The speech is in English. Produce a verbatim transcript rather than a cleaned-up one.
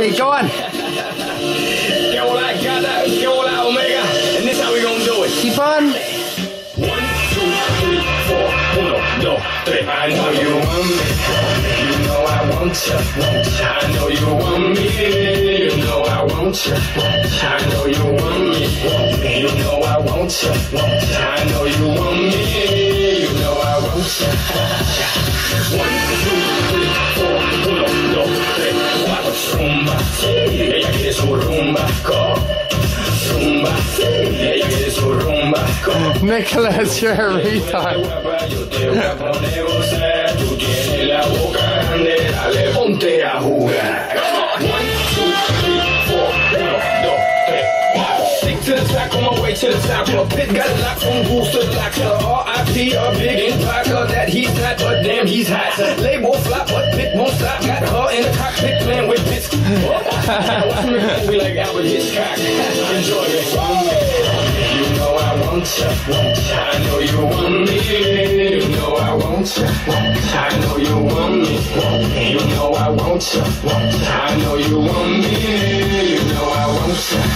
Ready, go on. Que hola, gata, que hola, omega. And this how we gonna do it. Keep on. One, two, three, four. Uno, dos, tres. I know you want me. You know I want you. I know you want me. You know I want you. I know you want me. You know I want you. I know you want me. You know I want you. One, two, three, four. Uno, dos, tres. Cuatro, zumba. Ella quiere su rumba. Go. Zumba. Ella quiere su rumba. Go. Nicholas, you're a retard. Yo te voy a poner gozar. Tú tienes la boca grande. Dale, ponte a jugar. One, two, three, four. Uno, dos, tres, cuatro. Stick to the track on my way to the top. A pit got a lock from Goose to the lock. R I P a big impact. That he's not, but damn, he's hot. Label flop, but pit won't stop. Got her in the cockpit playing with bits. Watch me we like Albert Hitchcock. Enjoy it. You know I want you. I know you want me. You know I want you. I know you want me. You know I want you. I know you want me. You know I want you.